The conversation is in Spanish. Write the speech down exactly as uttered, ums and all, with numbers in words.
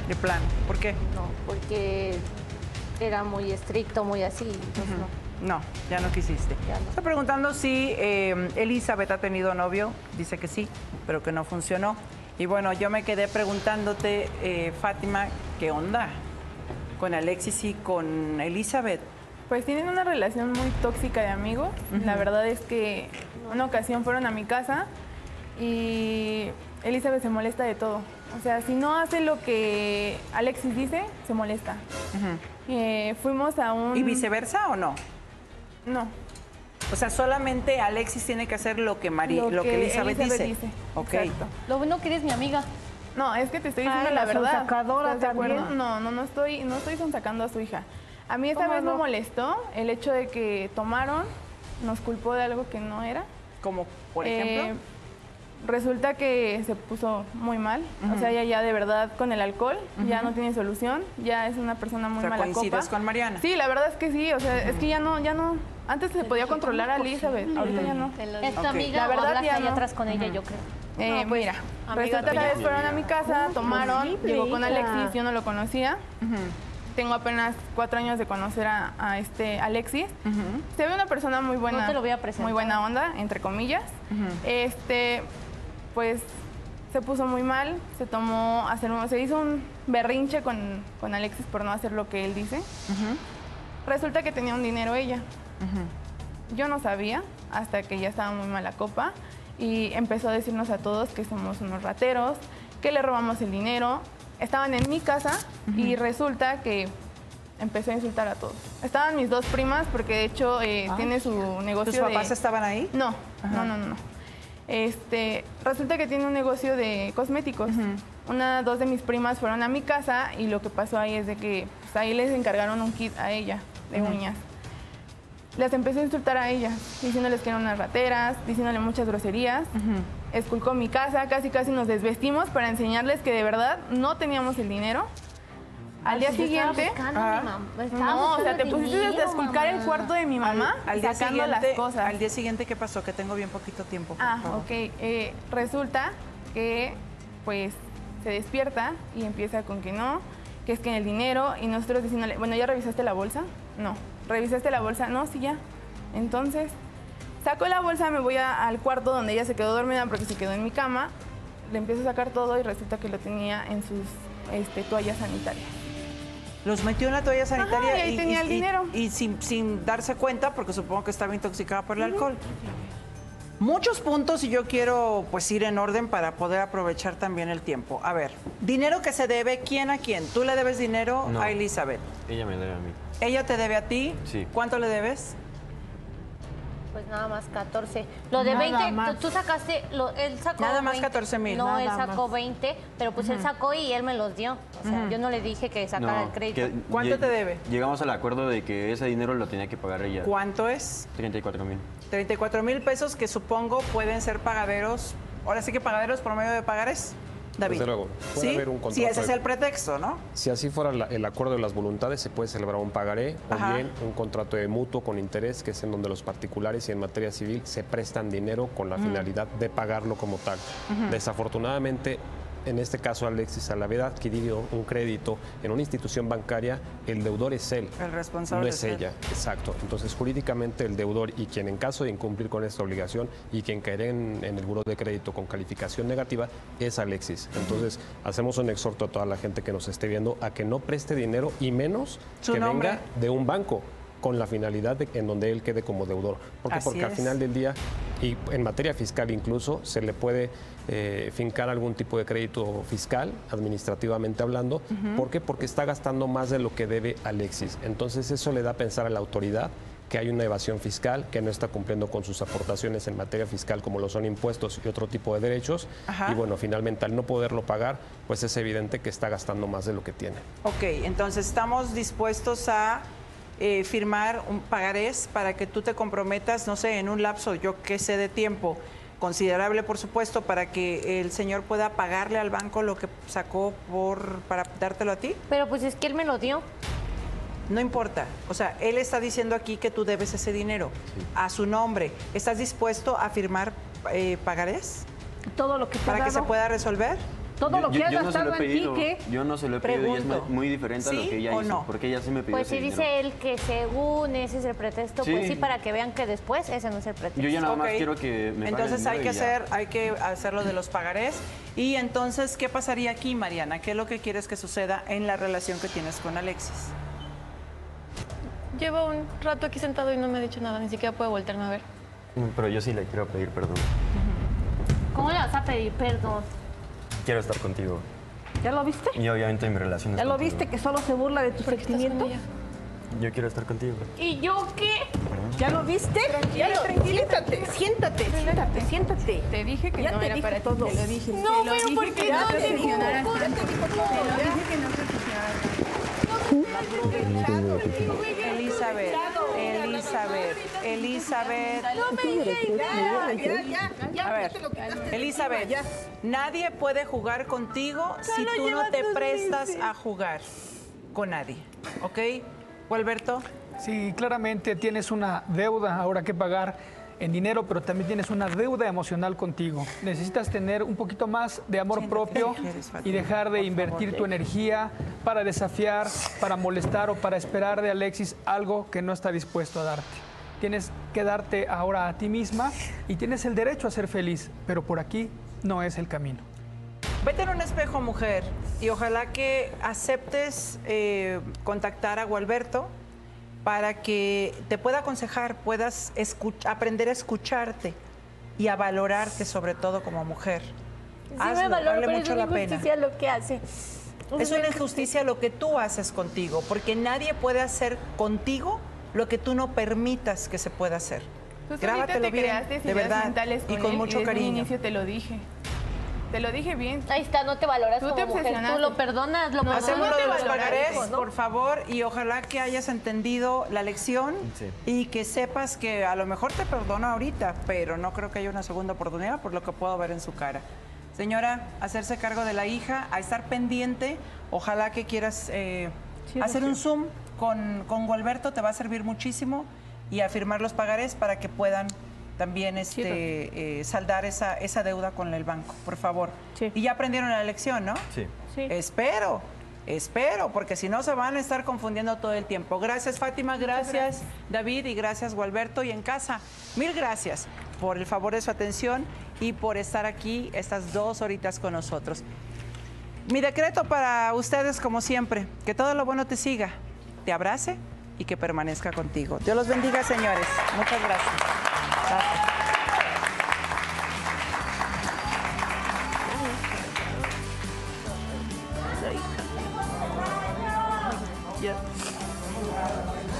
de plano. ¿Por qué? No, porque era muy estricto, muy así, entonces uh-huh. no. No, ya no quisiste. Ya no. Está preguntando si eh, Elizabeth ha tenido novio. Dice que sí, pero que no funcionó. Y bueno, yo me quedé preguntándote, eh, Fátima, ¿qué onda con Alexis y con Elizabeth? Pues tienen una relación muy tóxica de amigos. Uh-huh. La verdad es que una ocasión fueron a mi casa y Elizabeth se molesta de todo. O sea, si no hace lo que Alexis dice, se molesta. Uh-huh. eh, fuimos a un... ¿Y viceversa o no? No. O sea, solamente Alexis tiene que hacer lo que, Mari... lo, lo que, que Elizabeth, Elizabeth dice. dice. Okay. Exacto. Lo bueno que eres mi amiga. No, es que te estoy diciendo Ay, la, la verdad. sonsacadora ¿Estás de acuerdo? también. No, no, no estoy, no estoy sonsacando a su hija. A mí esta vez no? me molestó el hecho de que tomaron, nos culpó de algo que no era. ¿Como, por ejemplo? Eh, resulta que se puso muy mal. Uh-huh. O sea, ella ya de verdad con el alcohol uh-huh. ya no tiene solución. Ya es una persona muy o sea, mala ¿coincides copa. con Mariana? Sí, la verdad es que sí. O sea, uh-huh. es que ya no, ya no. Antes se podía controlar a Elizabeth, uh-huh. ahorita ya no. Es tu okay. amiga, la verdad ya no. atrás con ella, uh-huh. yo creo. Eh, no, pues, mira, resulta que la vez fueron a mi casa, uh, tomaron, llegó con Alexis, yo no lo conocía. Uh-huh. Tengo apenas cuatro años de conocer a, a este Alexis. Uh-huh. Se ve una persona muy buena, no te lo voy a presentar. muy buena onda, entre comillas. Uh-huh. Este, pues se puso muy mal, se tomó, hacer un, se hizo un berrinche con, con Alexis por no hacer lo que él dice. Uh-huh. Resulta que tenía un dinero ella. Uh-huh. Yo no sabía hasta que ya estaba muy mala copa y empezó a decirnos a todos que somos unos rateros, que le robamos el dinero. Estaban en mi casa uh-huh. y resulta que empezó a insultar a todos. Estaban mis dos primas porque de hecho eh, ah, tiene su negocio. ¿Tus papás de... estaban ahí? No, uh-huh. no, no, no. Este, resulta que tiene un negocio de cosméticos. Uh-huh. Una, dos de mis primas fueron a mi casa y lo que pasó ahí es de que pues, ahí les encargaron un kit a ella de uh-huh. uñas. Las empezó a insultar a ella, diciéndoles que eran unas rateras, diciéndole muchas groserías. Uh-huh. Esculcó mi casa, casi casi nos desvestimos para enseñarles que de verdad no teníamos el dinero. Al día siguiente, ah, no, o sea, te pusiste hasta a esculcar el cuarto de mi mamá al, al día sacando siguiente, las cosas. Al día siguiente, ¿qué pasó? Que tengo bien poquito tiempo. Ah, ok. Eh, resulta que, pues, se despierta y empieza con que no, que es que en el dinero, y nosotros diciéndole, bueno, ¿ya revisaste la bolsa? No. ¿Revisaste la bolsa? No, sí, ya. Entonces, saco la bolsa, me voy a, al cuarto donde ella se quedó dormida porque se quedó en mi cama, le empiezo a sacar todo y resulta que lo tenía en sus este, toallas sanitarias. Los metió en la toalla sanitaria. Ajá, y ahí y, tenía y, el dinero. Y, y sin, sin darse cuenta, porque supongo que estaba intoxicada por el uh-huh. alcohol. Muchos puntos y yo quiero pues ir en orden para poder aprovechar también el tiempo. A ver, dinero que se debe, ¿quién a quién? ¿Tú le debes dinero no, a Elizabeth? Ella me debe a mí. ¿Ella te debe a ti? Sí. ¿Cuánto le debes? Pues nada más catorce. Lo de veinte, tú, tú sacaste, lo, él sacó Nada más veinte. catorce mil. No, nada él sacó más. veinte, pero pues uh-huh. él sacó y él me los dio. O sea, uh-huh. yo no le dije que sacara no, el crédito. Que ¿Cuánto te debe? Llegamos al acuerdo de que ese dinero lo tenía que pagar ella. ¿Cuánto es? treinta y cuatro mil. treinta y cuatro mil pesos que supongo pueden ser pagaderos. Ahora sí que pagaderos por medio de pagares. David. Desde luego. Puede ¿Sí? haber un contrato Si ese es de... el pretexto, ¿no? Si así fuera la, el acuerdo de las voluntades, se puede celebrar un pagaré Ajá. o bien un contrato de mutuo con interés, que es en donde los particulares y en materia civil se prestan dinero con la uh-huh. finalidad de pagarlo como tal. Uh-huh. Desafortunadamente, en este caso Alexis, al haber adquirido un crédito en una institución bancaria, el deudor es él. El responsable no es, es ella, él. Exacto. Entonces, jurídicamente el deudor y quien en caso de incumplir con esta obligación y quien caerá en, en el buró de crédito con calificación negativa es Alexis. Entonces, uh-huh. hacemos un exhorto a toda la gente que nos esté viendo a que no preste dinero y menos ¿Su que nombre? venga de un banco con la finalidad de en donde él quede como deudor. ¿Por qué? Así Porque es. al final del día, y en materia fiscal incluso, se le puede eh, fincar algún tipo de crédito fiscal, administrativamente hablando. Uh-huh. ¿Por qué? Porque está gastando más de lo que debe Alexis. Entonces eso le da a pensar a la autoridad que hay una evasión fiscal, que no está cumpliendo con sus aportaciones en materia fiscal, como lo son impuestos y otro tipo de derechos. Ajá. Y bueno, finalmente al no poderlo pagar, pues es evidente que está gastando más de lo que tiene. Ok, entonces estamos dispuestos a eh, firmar un pagarés para que tú te comprometas, no sé, en un lapso, yo qué sé, de tiempo considerable, por supuesto, para que el señor pueda pagarle al banco lo que sacó por para dártelo a ti. Pero pues es que él me lo dio. No importa, o sea, él está diciendo aquí que tú debes ese dinero sí. a su nombre. ¿Estás dispuesto a firmar eh, pagarés? Todo lo que te ¿Para ha que dado. se pueda resolver? Todo Yo- lo que yo- has yo no se lo gastado he en ti, pedido. ¿qué? Yo no se lo he pedido y es Pregunto. muy diferente a lo ¿Sí que ella o hizo. no? Porque ella sí me pidió Pues ese si dinero. dice él que según ese es el pretexto, Sí. pues sí, para que vean que después ese no es el pretexto. Yo ya nada más Ok. quiero que me paguen Entonces el hay que dinero y ya. hacer, hay que hacer lo de los pagarés. Y entonces, ¿qué pasaría aquí, Mariana? ¿Qué es lo que quieres que suceda en la relación que tienes con Alexis? Llevo un rato aquí sentado y no me ha dicho nada, ni siquiera puede voltearme a ver. Mm, Pero yo sí le quiero pedir perdón. ¿Cómo le vas a pedir perdón? Quiero estar contigo. ¿Ya lo viste? Y obviamente mi relación es ¿Ya lo contigo. viste que solo se burla de tus ¿Por qué estás con sentimientos? ella? Yo quiero estar contigo. ¿Y yo qué? ¿Ya lo viste? Ya lo- siéntate, siéntate, siéntate, siéntate. Te dije que Ya no te era dije para ti. todo. Te lo dije. No, te lo pero dije ¿por qué que no no te te dijo? funcionara. Ya te dijo todo. Te lo ya. dije que no te funcionara. Elizabeth, Elizabeth, Elizabeth. No me digas nada. Ya, ya, ya, A ver, ya te lo quitaste. Elizabeth, Ya. nadie puede jugar contigo si tú no te prestas a jugar con nadie, ¿ok? Gualberto, Sí, claramente tienes una deuda ahora que pagar en dinero, pero también tienes una deuda emocional contigo. Necesitas tener un poquito más de amor Siéntate, propio si quieres, Fátima, y dejar de por invertir favor. tu energía para desafiar, para molestar o para esperar de Alexis algo que no está dispuesto a darte. Tienes que darte ahora a ti misma y tienes el derecho a ser feliz, pero por aquí no es el camino. vete en un espejo, mujer, y ojalá que aceptes eh, contactar a Gualberto para que te pueda aconsejar, puedas escuch- aprender a escucharte y a valorarte sobre todo como mujer. Sí Hazlo, me valoro, vale pero mucho es la una pena. injusticia lo que hace. Es una injusticia lo que tú haces contigo, porque nadie puede hacer contigo lo que tú no permitas que se pueda hacer. Tú solita Grábatelo te bien, creaste de ideas verdad, mentales y con él, mucho desde un cariño. inicio te lo dije. Te lo dije bien. Ahí está, no te valoras Tú como te mujer. obsesionaste. Tú lo perdonas, lo perdonas. Hacemos no lo te de los valoraste, pagarés, ¿no? por favor, y ojalá que hayas entendido la lección Sí. y que sepas que a lo mejor te perdono ahorita, pero no creo que haya una segunda oportunidad por lo que puedo ver en su cara. Señora, hacerse cargo de la hija, a estar pendiente, ojalá que quieras eh, hacer un Zoom con, con Gualberto, te va a servir muchísimo, y a firmar los pagarés para que puedan también este, eh, saldar esa, esa deuda con el banco, por favor. Sí. Y ya aprendieron la lección, ¿no? Sí. Sí. Espero, espero, porque si no se van a estar confundiendo todo el tiempo. Gracias, Fátima, gracias, David, y gracias, Gualberto. Y en casa, mil gracias por el favor de su atención y por estar aquí estas dos horitas con nosotros. Mi decreto para ustedes, como siempre, que todo lo bueno te siga, te abrace y que permanezca contigo. Dios los bendiga, señores. Muchas gracias. Gracias. Ya.